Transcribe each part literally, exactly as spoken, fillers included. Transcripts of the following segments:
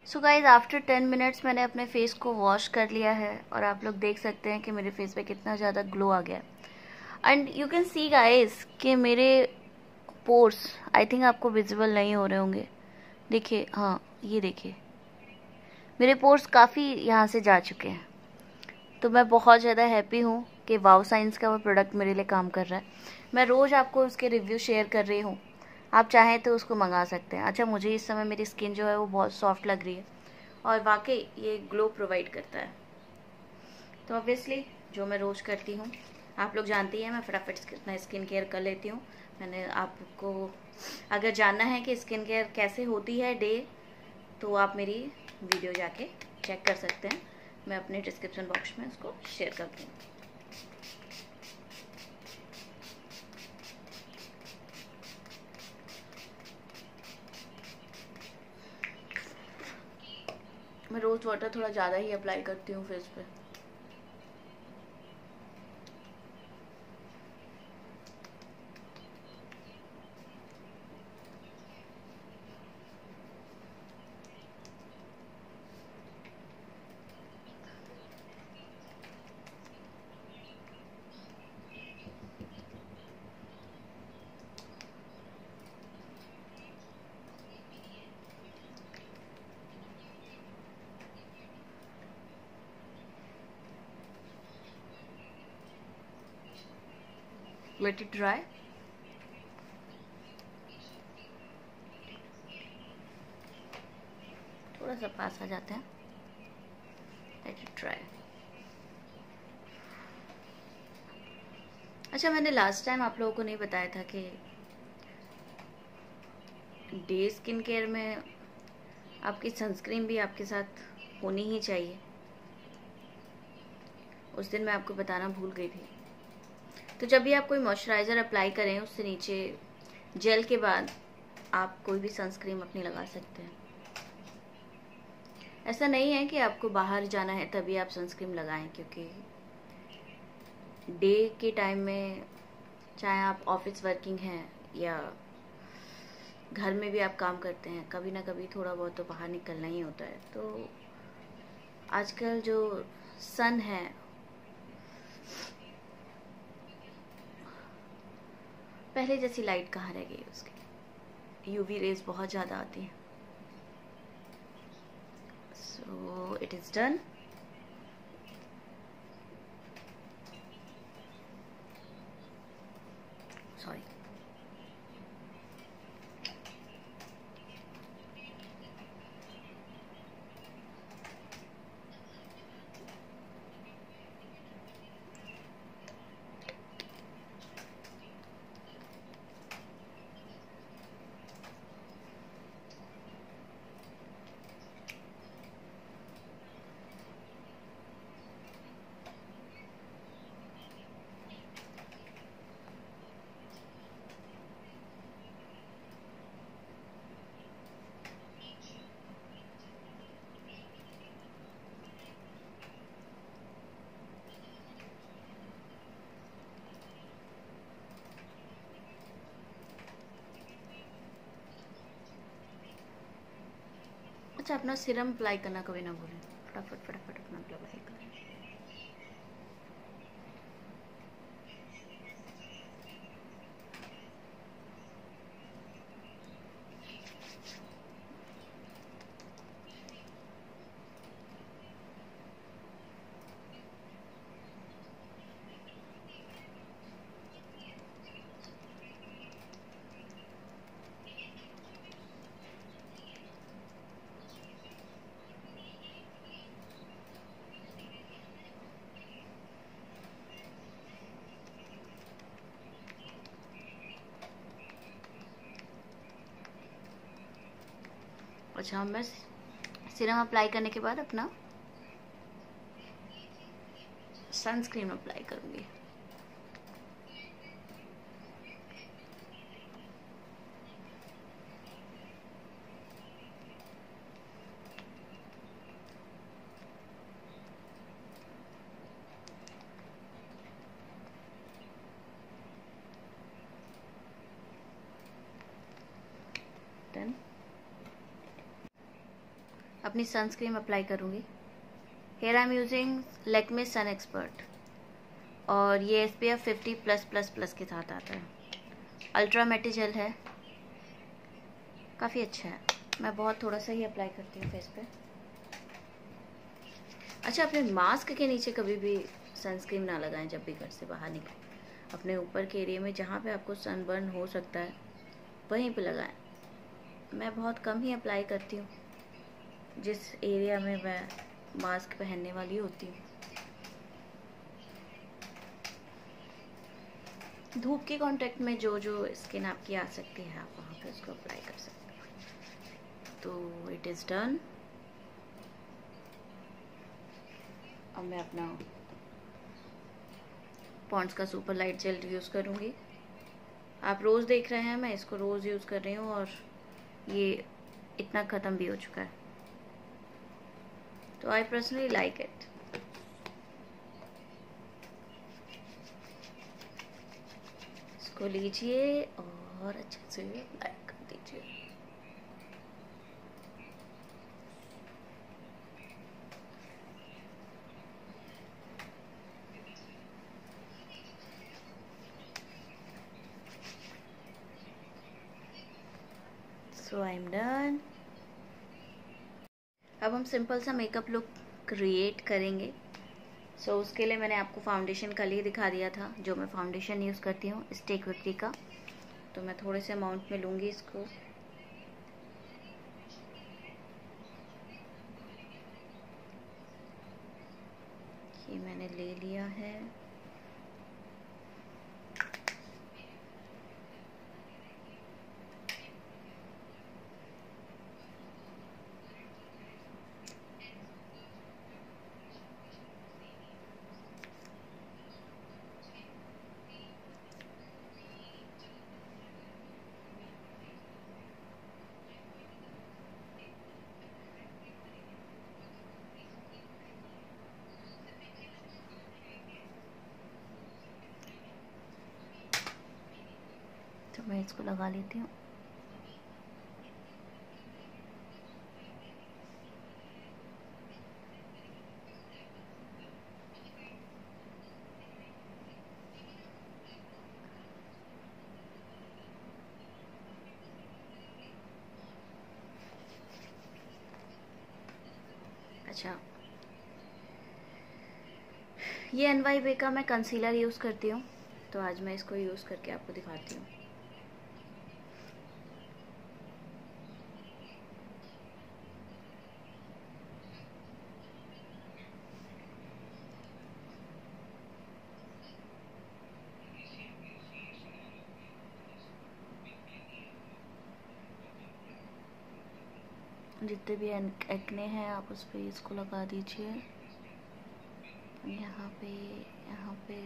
सो guys after ten minutes मैंने अपने face को वॉश कर लिया है और आप लोग देख सकते हैं कि मेरे फेस पे कितना ज़्यादा ग्लो आ गया है। And you can see guys कि मेरे पोर्स आई थिंक आपको विजिबल नहीं हो रहे होंगे। देखिए, हाँ ये देखिए, मेरे पोर्स काफ़ी यहाँ से जा चुके हैं। तो मैं बहुत ज़्यादा हैप्पी हूँ कि वाव साइंस का वो प्रोडक्ट मेरे लिए काम कर रहा है। मैं रोज़ आपको उसके रिव्यू शेयर कर रही हूँ, आप चाहें तो उसको मंगा सकते हैं। अच्छा, मुझे इस समय मेरी स्किन जो है वो बहुत सॉफ्ट लग रही है और वाकई ये ग्लो प्रोवाइड करता है। तो ऑब्वियसली जो मैं रोज़ करती हूँ, आप लोग जानती हैं मैं फटाफट अपना स्किन केयर कर लेती हूँ। मैंने आपको अगर जानना है कि स्किन केयर कैसे होती है डे, तो आप मेरी वीडियो जाके चेक कर सकते हैं। मैं अपने डिस्क्रिप्शन बॉक्स में उसको शेयर कर दूँगी। मैं रोज़ वाटर थोड़ा ज़्यादा ही अप्लाई करती हूँ फेस पे। Let it dry. थोड़ा सा पास आ जाते हैं। Let it dry. अच्छा, मैंने लास्ट टाइम आप लोगों को नहीं बताया था कि डे स्किन केयर में आपकी सनस्क्रीन भी आपके साथ होनी ही चाहिए। उस दिन मैं आपको बताना भूल गई थी। तो जब भी आप कोई मॉइस्चराइज़र अप्लाई करें, उससे नीचे जेल के बाद आप कोई भी सनस्क्रीन अपनी लगा सकते हैं। ऐसा नहीं है कि आपको बाहर जाना है तभी आप सनस्क्रीन लगाएं, क्योंकि डे के टाइम में चाहे आप ऑफिस वर्किंग हैं या घर में भी आप काम करते हैं, कभी ना कभी थोड़ा बहुत तो बाहर निकलना ही होता है। तो आजकल जो सन है, पहले जैसी लाइट कहाँ रह गई, उसकी यूवी रेज बहुत ज़्यादा आती हैं। So it is done. Sorry. अच्छा, अपना सीरम अप्लाई करना कभी ना भूलें। फटाफट फटाफट अपना अप्लाई करें। अच्छा, मैं सीरम अप्लाई करने के बाद अपना सनस्क्रीन अप्लाई करूँगी। डन। अपनी सनस्क्रीन अप्लाई करूँगी। Here I am using Lakme sun expert और ये S P F fifty plus plus plus के साथ आता है। अल्ट्रा मैटी जेल है, काफ़ी अच्छा है। मैं बहुत थोड़ा सा ही अप्लाई करती हूँ फेस पे। अच्छा, अपने मास्क के नीचे कभी भी सनस्क्रीन ना लगाएं जब भी घर से बाहर निकलें। अपने ऊपर के एरिया में जहाँ पे आपको सनबर्न हो सकता है वहीं पे लगाएं। मैं बहुत कम ही अप्लाई करती हूँ जिस एरिया में मैं मास्क पहनने वाली होती हूँ। धूप के कांटेक्ट में जो जो स्किन आपकी आ सकती है आप वहाँ पे उसको अप्लाई कर सकते हैं। तो इट इज़ डन। अब मैं अपना पॉन्ड्स का सुपर लाइट जेल यूज़ करूँगी। आप रोज़ देख रहे हैं, मैं इसको रोज़ यूज़ कर रही हूँ और ये इतना ख़त्म भी हो चुका है। तो आई पर्सनली लाइक इट। इसको लीजिए और अच्छे से अप्लाई कर दीजिए। So I am done. अब हम सिंपल सा मेकअप लुक क्रिएट करेंगे। सो so, उसके लिए मैंने आपको फाउंडेशन कल ही दिखा दिया था, जो मैं फाउंडेशन यूज़ करती हूँ स्टेक विक्ट्री का। तो मैं थोड़े से अमाउंट में लूँगी इसको। ये मैंने ले लिया है। तो मैं इसको लगा लेती हूँ। अच्छा, ये एन वाई बे का मैं कंसीलर यूज़ करती हूँ, तो आज मैं इसको यूज़ करके आपको दिखाती हूँ। जितने भी एक्ने हैं आप उस पर इसको लगा दीजिए। यहाँ पे, यहाँ पे,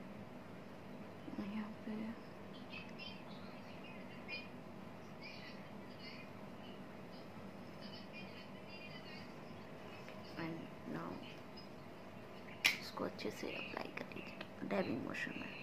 यहाँ पे। एंड नाउ इसको अच्छे से अप्लाई कर लीजिए डैबिंग मोशन में।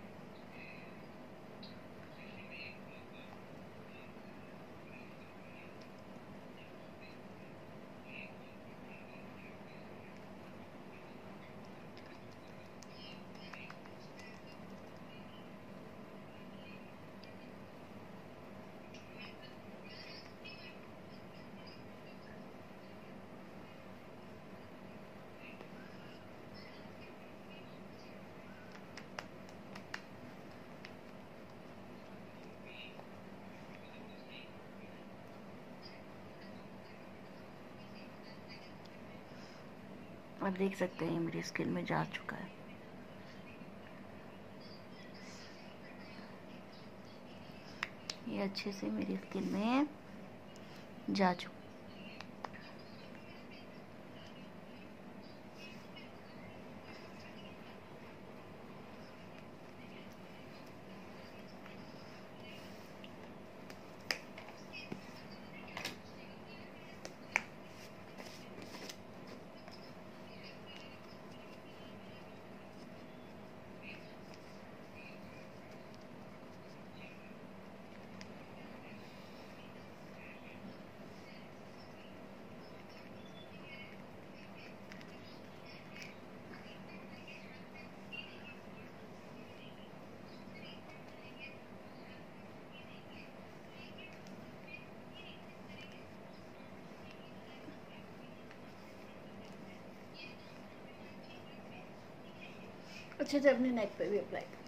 आप देख सकते हैं मेरी स्किन में जा चुका है। ये अच्छे से मेरी स्किन में जा चुका। अच्छे से अपने नेक पे भी अप्लाई करिए।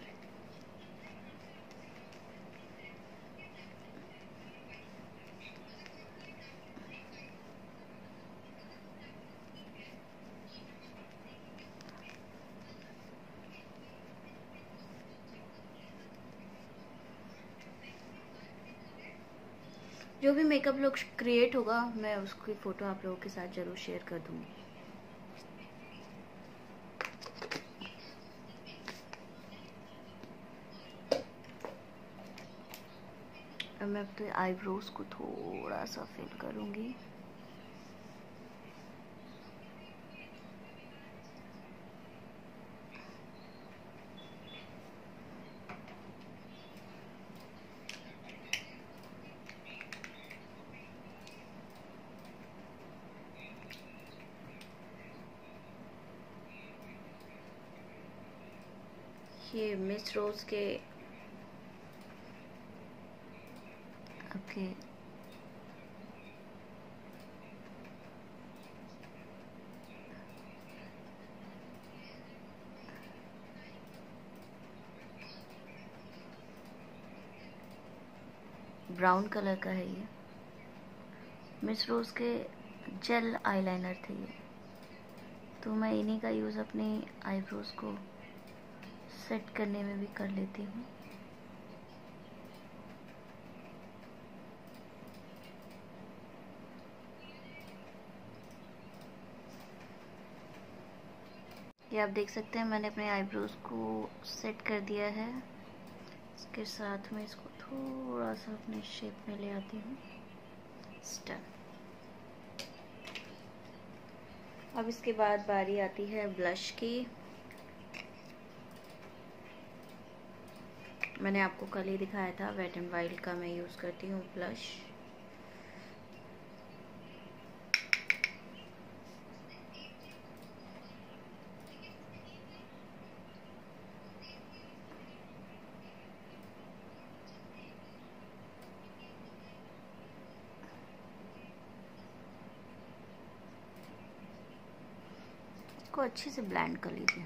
जो भी मेकअप लुक क्रिएट होगा मैं उसकी फ़ोटो आप लोगों के साथ ज़रूर शेयर कर दूँगी। अब मैं अपने आईब्रोज को थोड़ा सा फिल करूँगी। ये मिस रोज के ओके ब्राउन कलर का है। ये मिस रोज के जेल आईलाइनर थे ये, तो मैं इन्हीं का यूज़ अपने आईब्रोज को सेट करने में भी कर लेती हूँ। ये आप देख सकते हैं मैंने अपने आईब्रोज को सेट कर दिया है। इसके साथ में इसको थोड़ा सा अपने शेप में ले आती हूँ। स्टन। अब इसके बाद बारी आती है ब्लश की। मैंने आपको कल ही दिखाया था, वेट एंड वाइल्ड का मैं यूज़ करती हूँ ब्लश। इसको अच्छे से ब्लेंड कर लीजिए।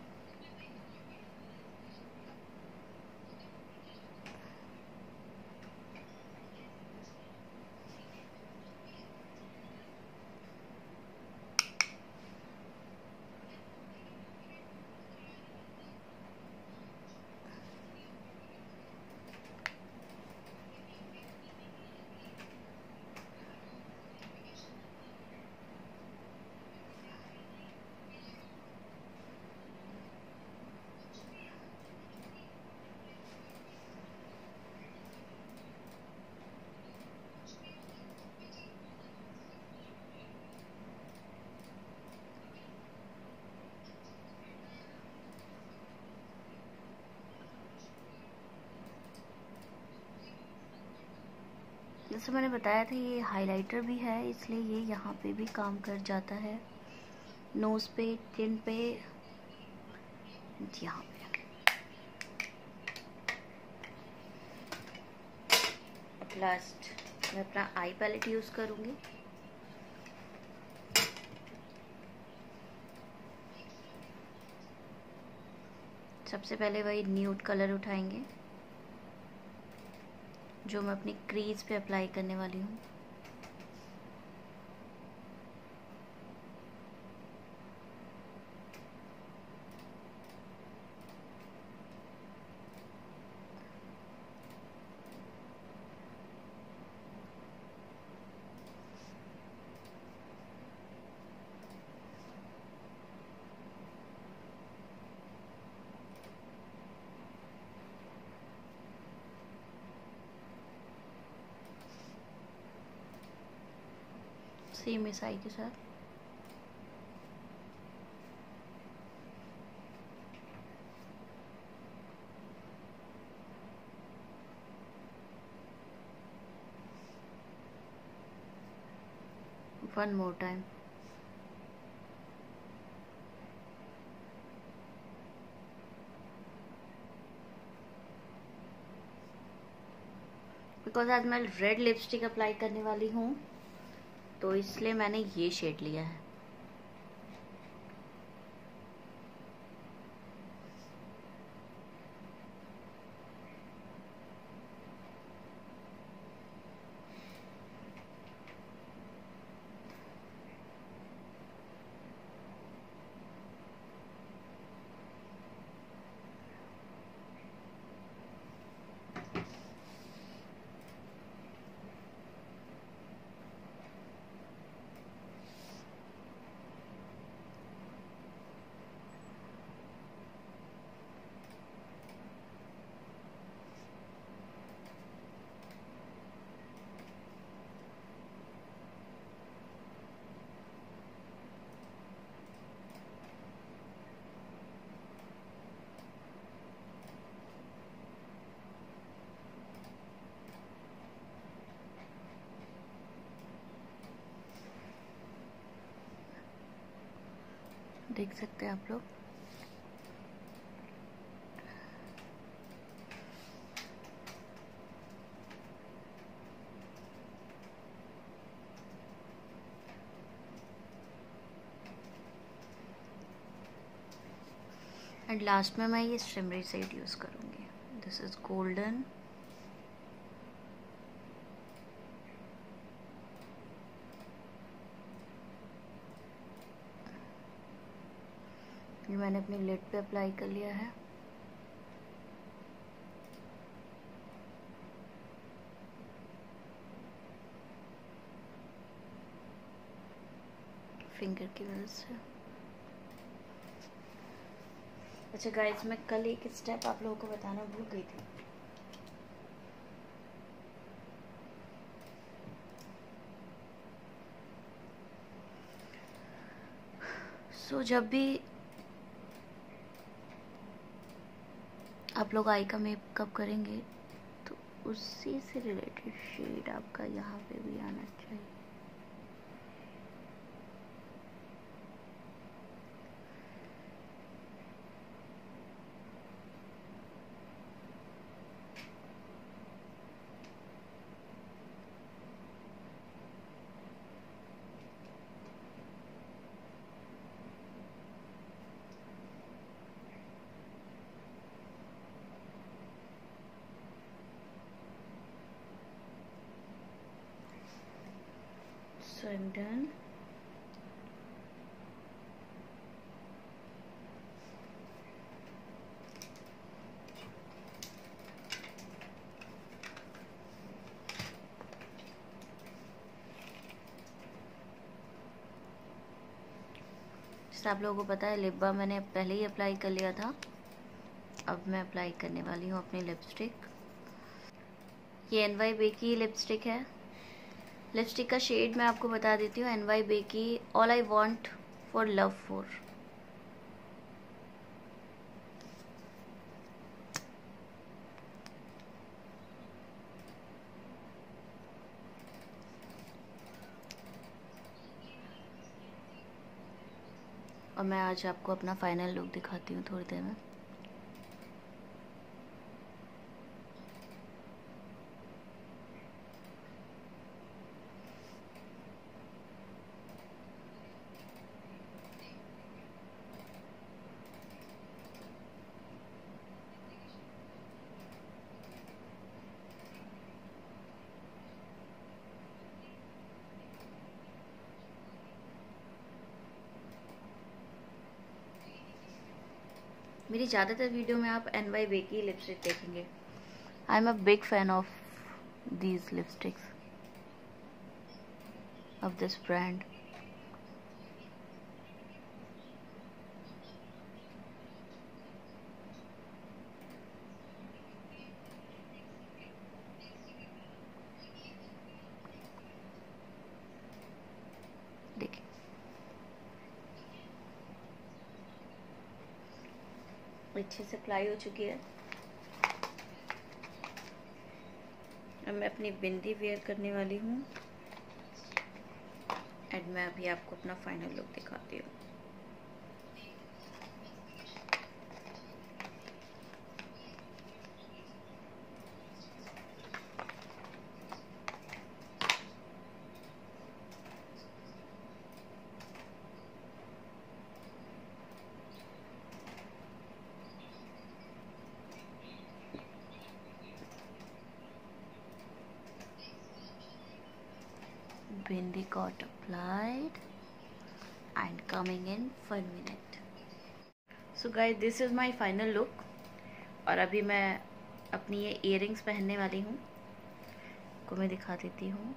जैसे मैंने बताया था ये हाइलाइटर भी है, इसलिए ये यहाँ पे भी काम कर जाता है। नोज पे, चिन पे, यहाँ पे। लास्ट मैं अपना आई पैलेट यूज़ करूँगी। सबसे पहले वही न्यूड कलर उठाएंगे जो मैं अपनी क्रीज पे अप्लाई करने वाली हूँ। सेम इस आई के साथ वन मोर टाइम। बिकॉज आज मैं रेड लिपस्टिक अप्लाई करने वाली हूँ तो इसलिए मैंने ये शेड लिया है। देख सकते हैं आप लोग। एंड लास्ट में मैं ये शिमरी शेड यूज़ करूँगी। This is golden. ये मैंने अपनी लिड पे अप्लाई कर लिया है। फिंगर की वजह से। अच्छा गाइस, मैं कल एक स्टेप आप लोगों को बताना भूल गई थी। सो so, जब भी आप लोग आई का मेकअप करेंगे तो उसी से रिलेटेड शेड आपका यहाँ पे भी आना चाहिए। So I'm done. जैसे आप लोगों को पता है, लिप बाम मैंने पहले ही अप्लाई कर लिया था। अब मैं अप्लाई करने वाली हूँ अपनी लिपस्टिक। ये एन वाई बे की लिपस्टिक है। लिपस्टिक का शेड मैं आपको बता देती हूँ। एन वाई बे की all I want for love for. और मैं आज आपको अपना फाइनल लुक दिखाती हूँ थोड़ी देर में। मेरी ज़्यादातर वीडियो में आप एन वाई बे की लिपस्टिक देखेंगे। I am a big fan of these lipsticks of this brand. देखिए, अच्छे से अप्लाई हो चुकी है। अब मैं अपनी बिंदी वेयर करने वाली हूँ एंड मैं अभी आपको अपना फाइनल लुक दिखाती हूँ। Bindi got applied and coming in one minute. So guys, this is my final look. और अभी मैं अपनी ये इयररिंग्स पहनने वाली हूँ, को मैं दिखा देती हूँ।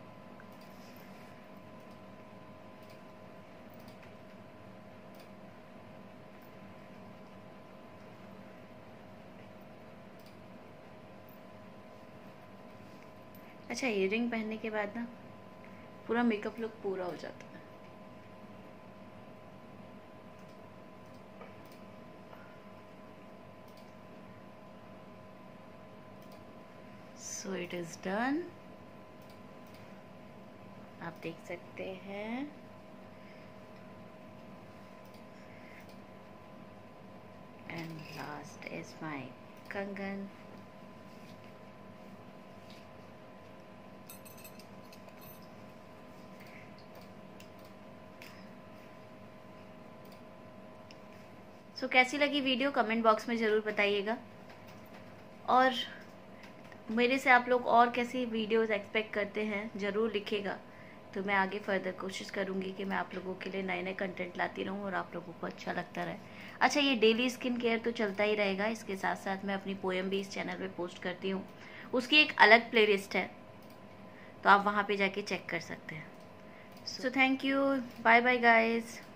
अच्छा, इयररिंग पहनने के बाद ना पूरा मेकअप लुक पूरा हो जाता है। So it is done. आप देख सकते हैं एंड लास्ट इज माई कंगन। सो so, कैसी लगी वीडियो कमेंट बॉक्स में ज़रूर बताइएगा, और मेरे से आप लोग और कैसी वीडियोस एक्सपेक्ट करते हैं ज़रूर लिखेगा, तो मैं आगे फर्दर कोशिश करूँगी कि मैं आप लोगों के लिए नए नए कंटेंट लाती रहूँ और आप लोगों को अच्छा लगता रहे। अच्छा, ये डेली स्किन केयर तो चलता ही रहेगा, इसके साथ साथ मैं अपनी पोएम भी इस चैनल पे पोस्ट करती हूँ, उसकी एक अलग प्लेलिस्ट है, तो आप वहाँ पे जाके चेक कर सकते हैं। So thank you, bye bye guys.